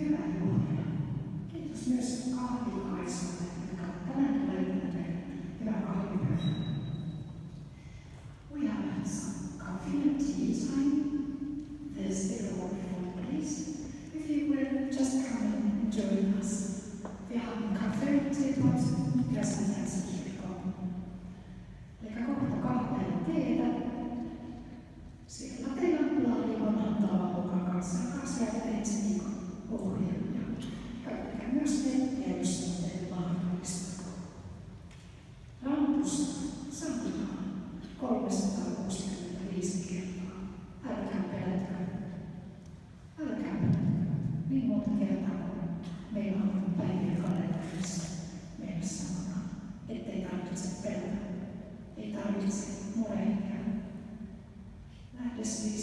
Hyvä Juhana. Kiitos myös kahvilaisalle, jotka ovat tänään löytäneet hyvää kahvipäivää. We have some coffee and tea time. This is a wonderful place. If you will just come and join us. Vi har en kaffe till oss. Resten hälsar välkommen. Eli kohta kahvia ja teetä. Siellä teillä on laali vanhan tavan mukaan kanssa. Kasvaa ensi viikon ohjelmia. Käyttäkää myös nettiä, jos on teille mahdollista. Raamatussa sanotaan 365 kertaa. Älkää pelätkää. Älkää pelätkää. Niin monta kertaa kun meillä on päivien kalenterissa meille sanotaan, ettei tarvitse pelätä. Ei tarvitse murehtia. Lähde siis